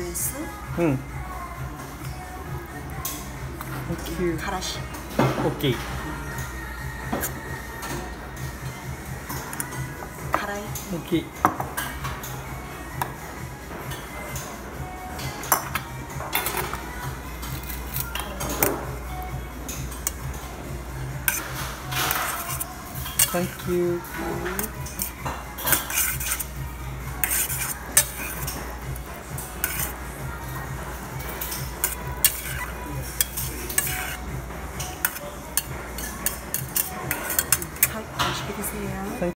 ス、 Thank you. からし、 Okay. 辛い、 Okay. Thank you. 맛있게 드세요.